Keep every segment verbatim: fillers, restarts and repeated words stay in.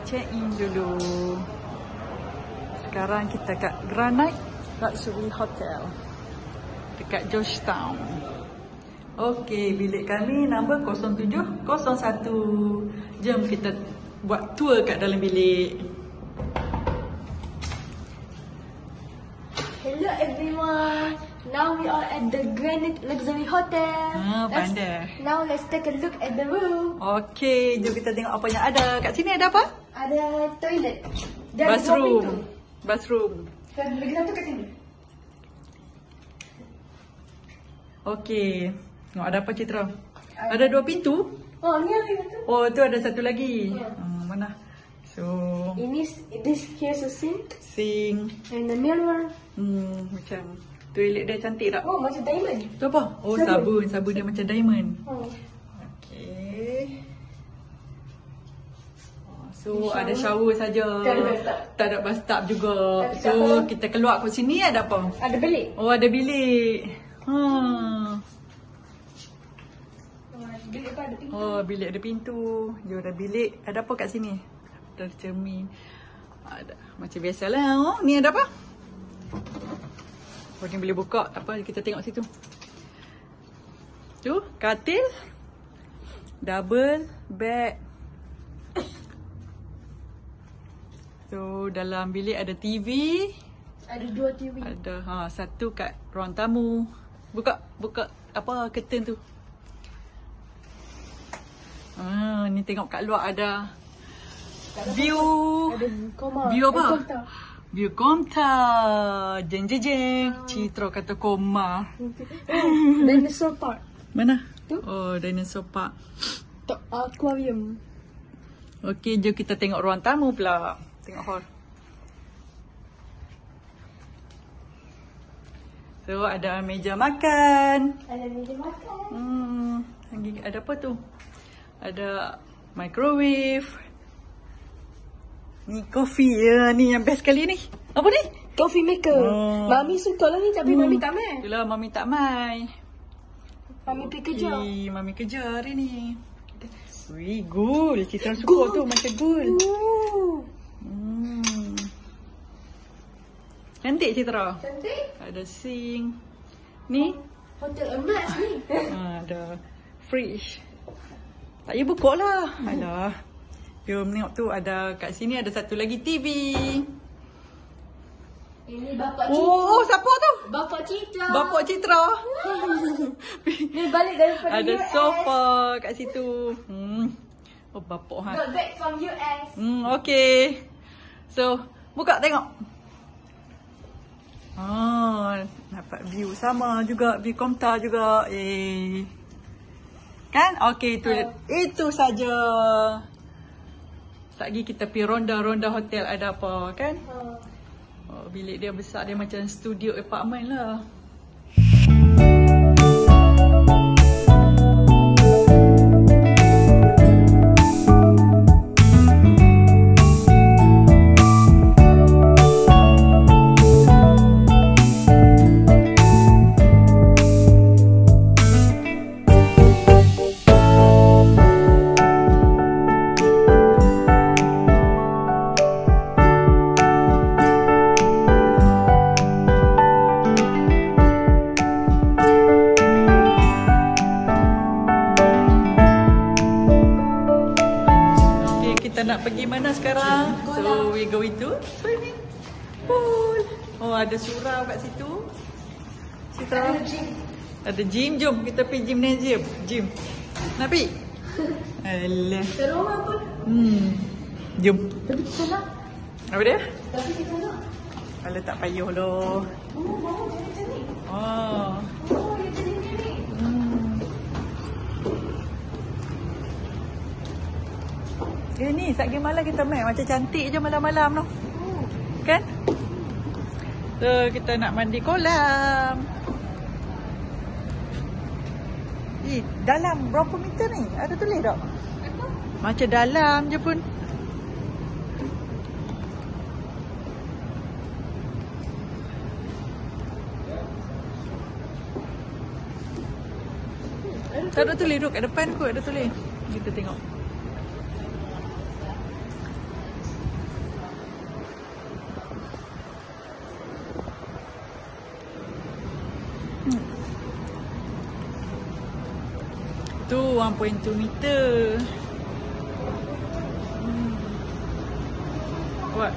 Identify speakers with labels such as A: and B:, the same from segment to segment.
A: check in dulu. Sekarang kita kat Grand Night Luxury Hotel dekat Georgetown. Okey, bilik kami nombor kosong tujuh kosong satu. Jom kita buat tour kat dalam bilik.
B: Hello everyone. Now we are at the Grand Night Luxury Hotel.
A: Ah,
B: Let's-
A: pandai.
B: Now let's take a look at the room.
A: Okey, jom kita tengok apa yang ada. Kat sini ada apa?
B: Ada toilet. Dan dua pintu.
A: Bathroom. Bathroom.
B: Dan lagi satu kat sini.
A: Okey. Tengok ada apa Citra? Ada dua pintu.
B: Oh, ni lagi satu.
A: Oh, tu ada satu lagi.
B: Ya.
A: Hmm, mana? So,
B: Ini this here's a sink
A: sink.
B: and a mirror.
A: Hmm, macam toilet dia cantik tak?
B: Oh, macam diamond.
A: Tu apa? Oh,
B: Sabun.
A: sabun. Sabun dia macam diamond.
B: Oh.
A: Okey. So, ada shower saja.
B: Tak ada bathtub.
A: Tak ada bathtub juga.
B: Tapi
A: So,
B: apa?
A: kita keluar kat sini ada apa?
B: Ada bilik.
A: Oh, ada bilik. Hmm.
B: Bilik apa ada pintu?
A: Oh, bilik ada pintu. Dia ada bilik. Ada apa kat sini? Ada cermin. Ada. Macam biasalah. Oh, ni ada apa? Mungkin boleh buka. Tak apa, kita tengok situ. Tu, katil. Double bed. So, dalam bilik ada T V.
B: Ada dua T V.
A: Ada ha, satu kat ruang tamu. Buka, buka apa curtain tu. Ah, ni tengok kat luar ada view.
B: Ada koma.
A: View apa?
B: Eh, kota.
A: View Komta. Jeng jeng jeng. Citra kata koma.
B: Oh, dinosaur park.
A: Mana?
B: Tu.
A: Oh, dinosaur park.
B: Tok aquarium.
A: Okey, jom kita tengok ruang tamu pula. Tengok hall. So, ada meja makan.
B: Ada meja makan.
A: Hmm, lagi ada apa tu? Ada microwave. Ni kopi ya, ni yang best sekali ni. Apa ni?
B: Coffee maker.
A: Oh.
B: Mami suka lah ni tapi Mami tak main.
A: Itulah mami tak mai.
B: Mami pergi kerja.
A: Eh, mami kerja hari ni. Wih, gul. Citra suka tu macam gul.
B: Ooh.
A: Hmm. Cantik Citra.
B: Cantik.
A: Ada sink. Ni
B: Hotel emas ni.
A: ha, ada fridge. Tak payah buka lah. Alah. Jom tengok tu ada kat sini ada satu lagi T V.
B: Ini bapak Citra.
A: Oh, siapa tu?
B: Bapak Citra.
A: Bapak Citra.
B: Ni balik daripada
A: Ada
B: U S.
A: sofa kat situ. Hmm. Oh, bapak ha.
B: Got back from U S.
A: Hmm, okey. So, buka tengok. Ah, dapat view sama juga, view Komta juga. Eh. Kan? Okey, itu
B: Uh.
A: itu saja. Lagi kita pergi ronda-ronda hotel ada apa, kan?
B: Ha.
A: Oh, bilik dia besar, dia macam studio apartment lah. Kita nak pergi mana sekarang? So we going to swimming pool. Oh, ada surau kat situ. Citra.
B: Ada gym.
A: Ada gym, jom kita pergi gymnasium. Gym. Nak pergi? Alah.
B: Ke rumah pun.
A: Hmm. Jom.
B: Tapi kita nak.
A: Apa dia?
B: Tapi kita nak.
A: Alah, tak payah loh.
B: Oh, mau jadi macam ni.
A: Oh.
B: Oh, dia jadi macam ni.
A: Hmm. Eh ni, satgi malam kita main. Macam cantik je malam-malam tu.
B: Oh.
A: Kan? So, kita nak mandi kolam. Eh, dalam berapa meter ni? Ada tulis tak? Macam dalam je pun. Tak ada tulis, duduk kat depan kot ada tulis. Kita tengok. Tu one point two meter. Hmm. What?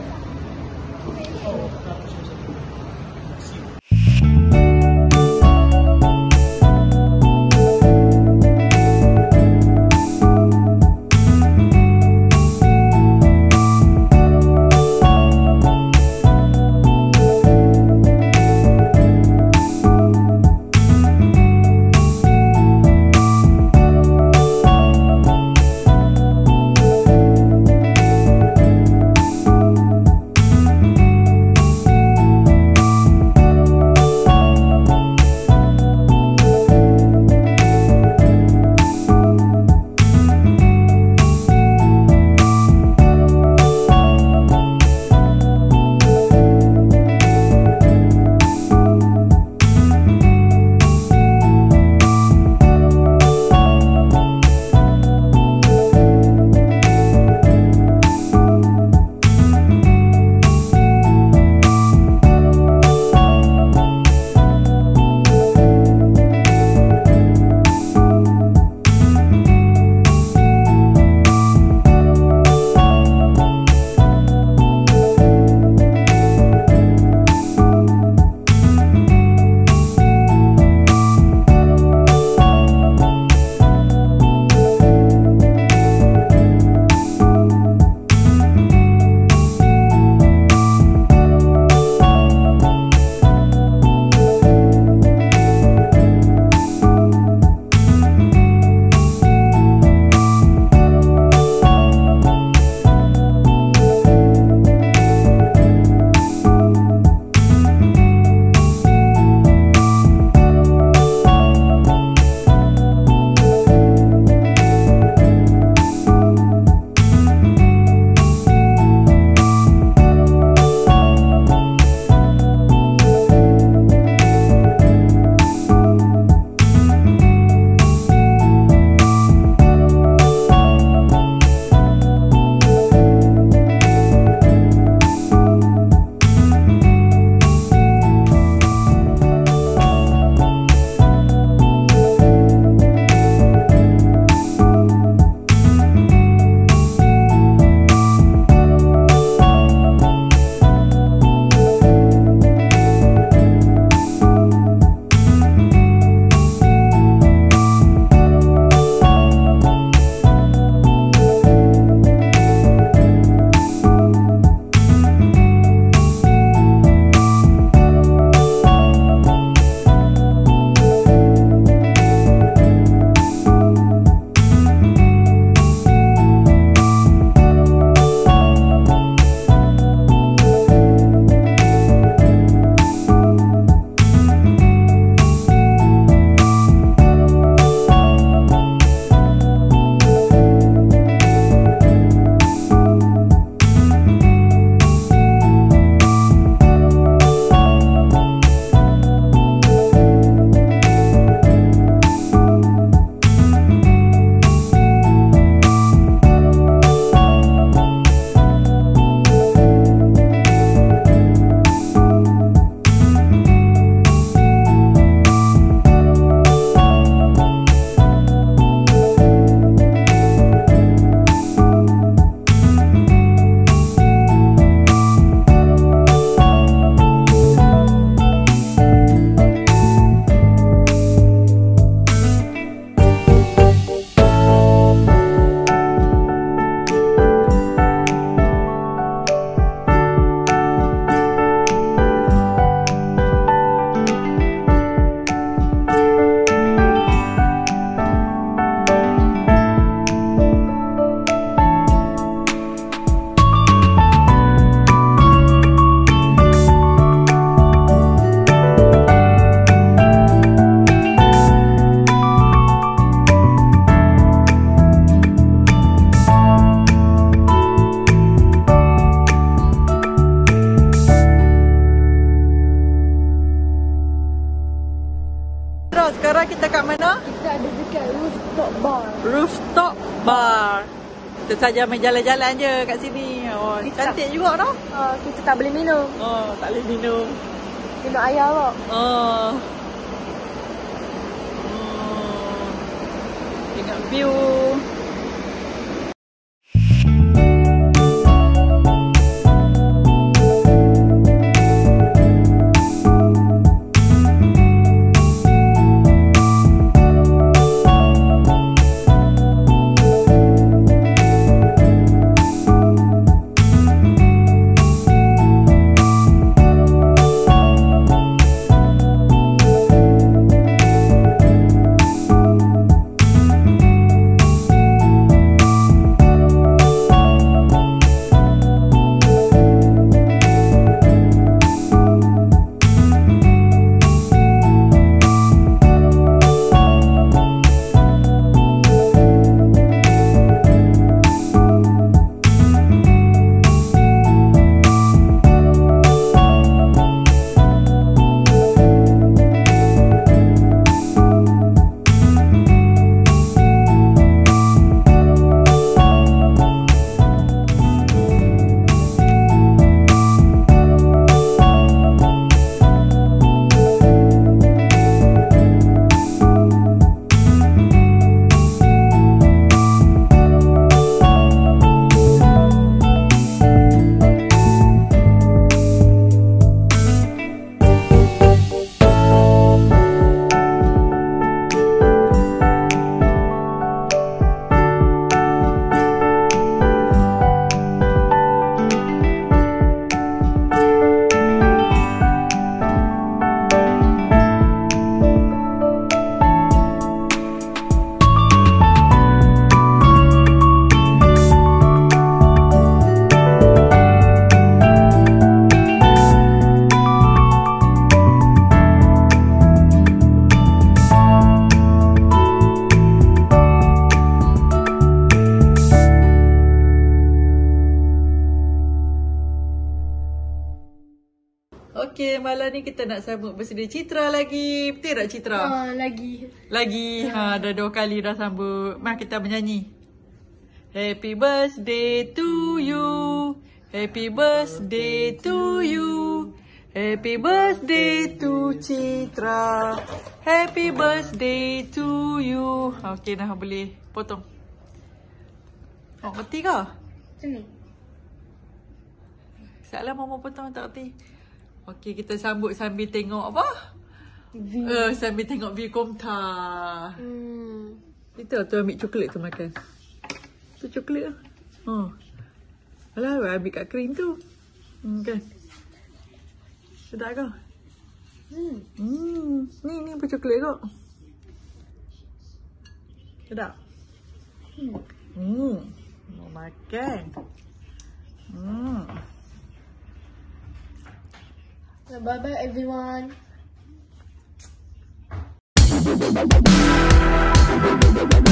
A: Sekarang kita kat mana?
B: Kita ada dekat rooftop bar.
A: Rooftop bar. Kita saja main jalan-jalan je kat sini. Oh,
B: Kita-
A: cantik juga dah.
B: Uh, kita tak boleh minum.
A: Oh, tak boleh minum.
B: Minum air awak.
A: Oh. tengok view. Okey, malam ni kita nak sambut birthday Citra lagi. Betul tak Citra?
B: Ah, lagi.
A: Lagi. Ha, dah dua kali dah sambut. Mari kita menyanyi. Happy birthday to you. Happy birthday to you. Happy birthday to Citra. Happy birthday to you. Okey, dah boleh potong. Oh, reti ke?
B: Macam ni.
A: Salah mama potong tak reti. Okey, kita sambut sambil tengok apa?
B: View.
A: Uh, sambil tengok view Komta.
B: Hmm.
A: Itu tu ambil coklat tu makan. Tu coklat tu. Oh. Alah, ambil kat krim tu. Hmm, kan? Sedap ke?
B: Hmm.
A: Hmm. Ni, ni apa coklat kau? Sedap?
B: Hmm.
A: Hmm. Mau makan. Hmm.
B: Bye-bye everyone.